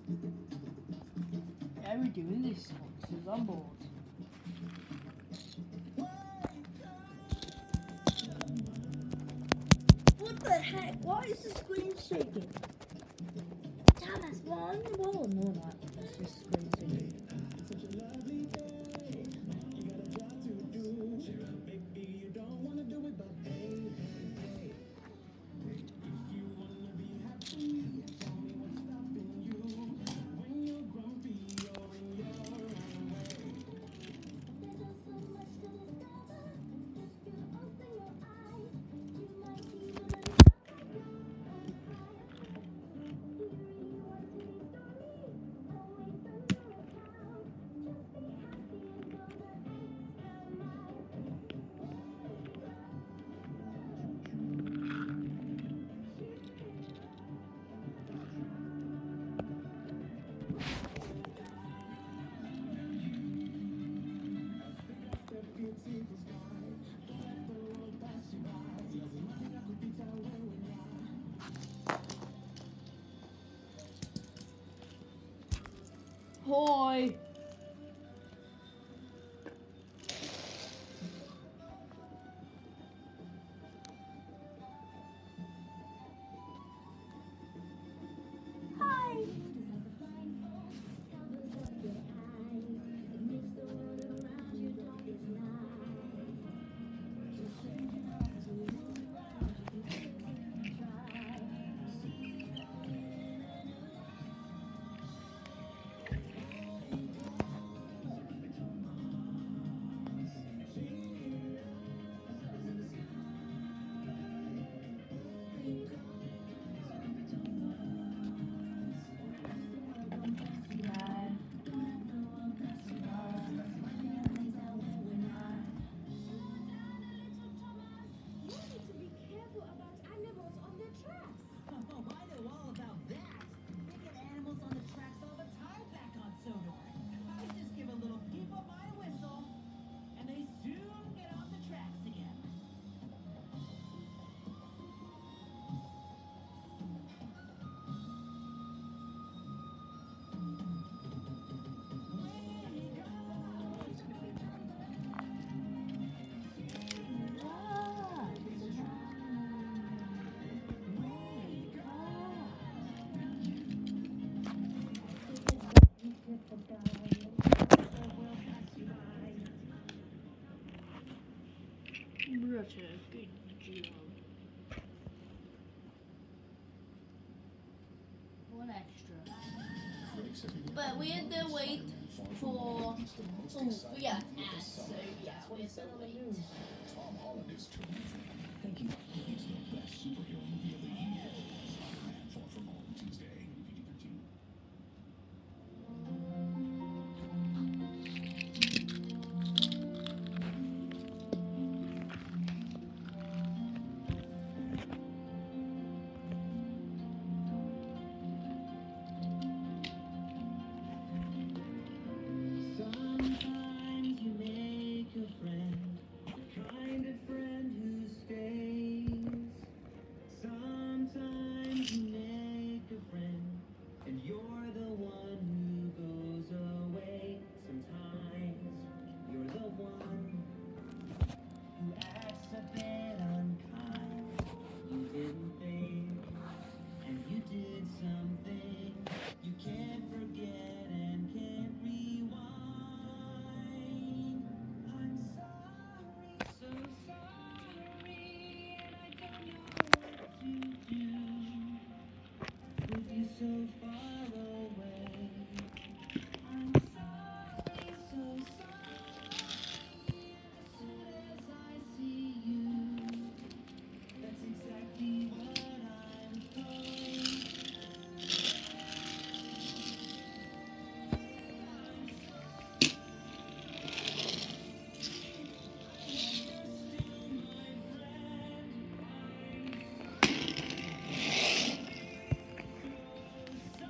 Yeah, we're doing this. Monsters on board. What the heck? Why is the screen shaking? Thomas, one wall. No, not. It's just screen shaking. Hoi! Hi! Such a good job. One extra. But we had to wait for yeah, so yeah, we had to wait. Tom Holland is terrific. Thank you. He's the best superhero movie of the year. Spider-Man Far From Home Tuesday. PG-13. Sometimes you make a friend, the kind of friend who stays. Sometimes you make a friend, and you're the one who goes away. Sometimes you're the one who acts a bit unkind. You didn't think, and you did something you can't forget and can't rewind. I'm sorry, so sorry, and I don't know what to do with you so far away. I'm sorry, so sorry, and as soon as I see you, that's exactly what I'm going to. So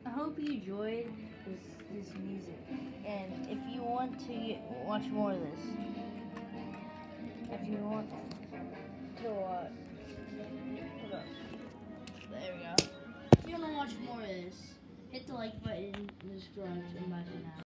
I hope you enjoyed this music. And if you want to watch more of this, if you want to hold up. There we go. If you want to watch more of this, hit the like button and subscribe, and bye for now.